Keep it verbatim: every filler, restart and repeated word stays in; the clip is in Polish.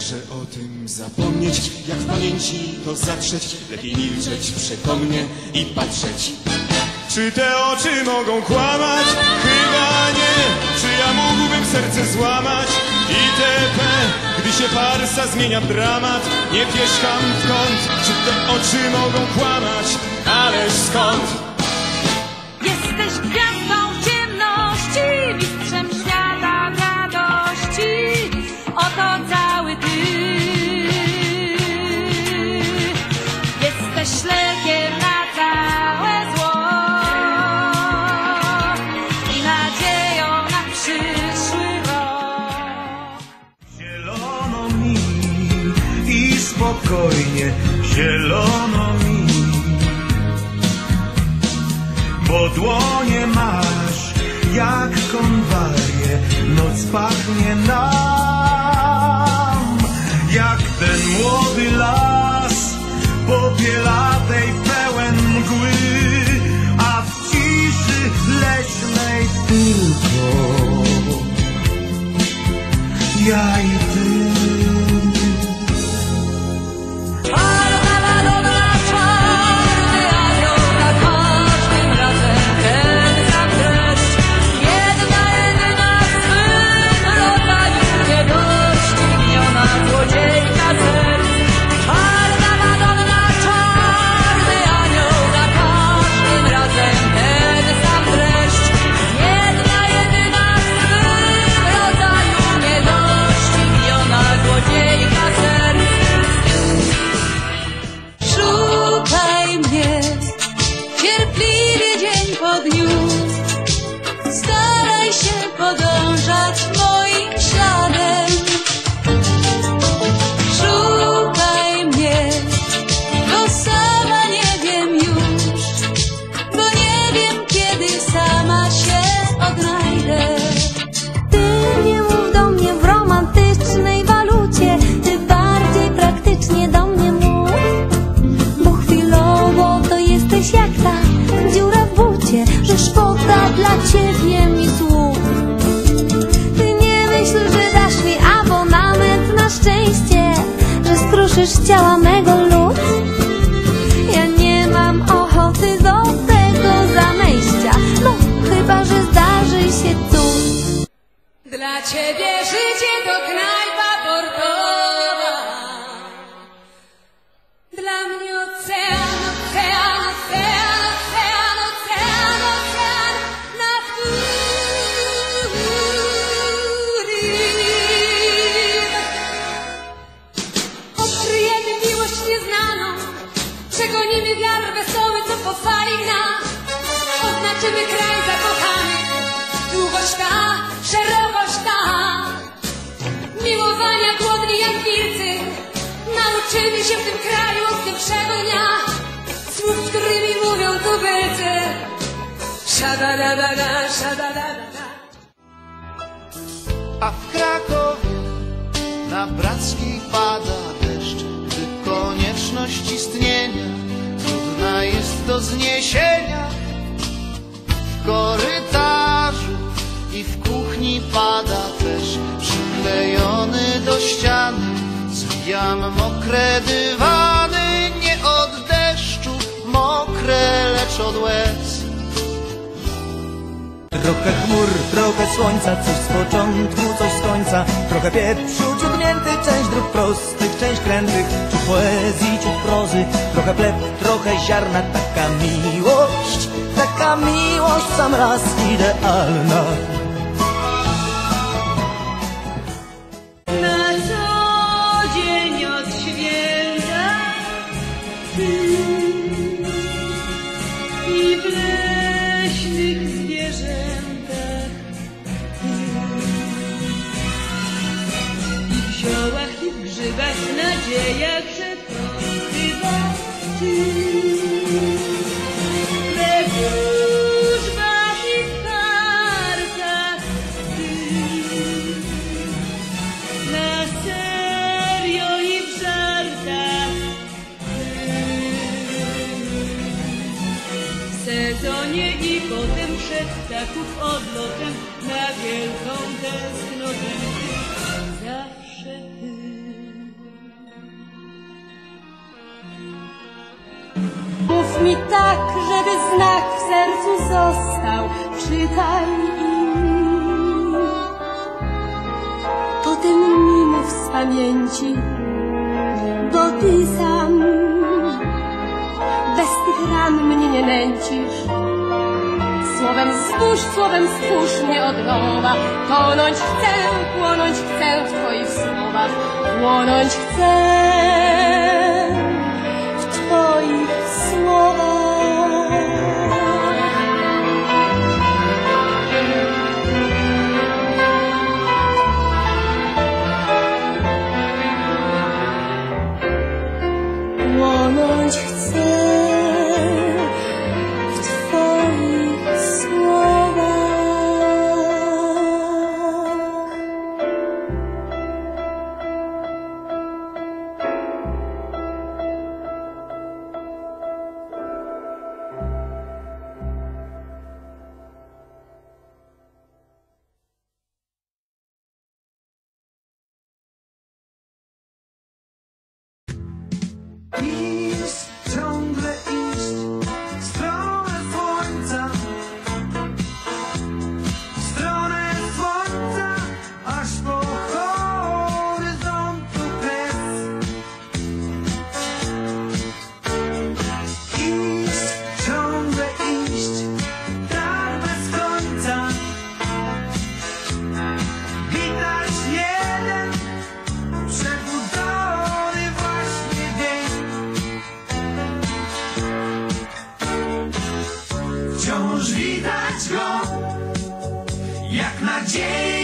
Jakże o tym zapomnieć, jak w pamięci to zatrzeć, lepiej milczeć przekomnie i patrzeć. Czy te oczy mogą kłamać? Chyba nie. Czy ja mógłbym serce złamać? Itp. Gdy się farsa zmienia w dramat, nie pierzcham w kąt. Czy te oczy mogą kłamać? Ależ skąd? Jesteś gwiazdą ciemności, mistrzem świata radości. Oto cały ty. Jesteś lekiem na całe zło i nadzieją na przyszły rok. Zielono mi i spokojnie, zielono mi, bo dłonie masz jak konwalie, noc pachnie nam jak ten młody las popielatej pełen mgły, a w ciszy leśnej tylko ja i ty. Staraj się podążać moim śladem. Szukaj mnie, bo sama nie wiem już, bo nie wiem, kiedy sama się odnajdę. Ty nie mów do mnie w romantycznej walucie, ty bardziej praktycznie do mnie mów, bo chwilowo to jesteś jak ta dziura w bucie, że szkoda dla ciebie mi słów. Ty nie myśl, że dasz mi abonament na szczęście, że skruszysz z ciała mego lód. Ja nie mam ochoty do tego zamejścia, no chyba, że zdarzy się cud. Dla ciebie życie to knajpa portowa, dla mnie ocean, ocean, ocean, ocean, ocean, ocean, na którym odkryjemy miłość nieznaną, przegonimy wiatr wesoły, co po fali gna. Oznaczymy kraj zakochanych, długość ta, szerokość ta, miłowania głodni jak wilcy. Nauczymy się w tym kraju od pierwszego dnia słów, którymi mówią tubylcy. Szadadadada, szadadadada. A w Krakowie na Brackiej pada deszcz, gdy konieczność istnienia trudna jest do zniesienia. W korytarzu i w kuchni pada też, przyklejony do ściany zwijam mokre dywany, nie od deszczu mokre, lecz od łez. Trochę chmur, trochę słońca, coś z początku, coś z końca. Trochę pieprzu, ciut mięty, część dróg prostych, część krętych. Ciut poezji, ciut prozy, trochę pleb, trochę ziarna. Taka miłość, taka miłość, sam raz idealna. Na co dzień od święta ty i w leśnych zwierzętach ty, i w ziołach i w grzybach, w nadziejach, że to chyba ty. We wróżbach i w kartach ty, na serio i w żartach ty, w sezonie i potem przed ptaków odlotem na wielką tęsknotę ty, zawsze ty. mi tak, żeby znak w sercu został. Czytaj i potem mi mów z pamięci, dopisam. Bez tych ran mnie nie nęcisz. Słowem stwórz, słowem stwórz mnie od nowa. Tonąć chcę, płonąć chcę w twoich słowach. Płonąć chcę w twoich słowach. Płonąć chcę w twoich słowach. Iść, ciągle iść w stronę słońca, w stronę słońca, aż po horyzontu kres. Iść, ciągle iść, tak bez końca. Widać jeden przebudzony właśnie dzień. Wciąż widać go, jak nadzieja.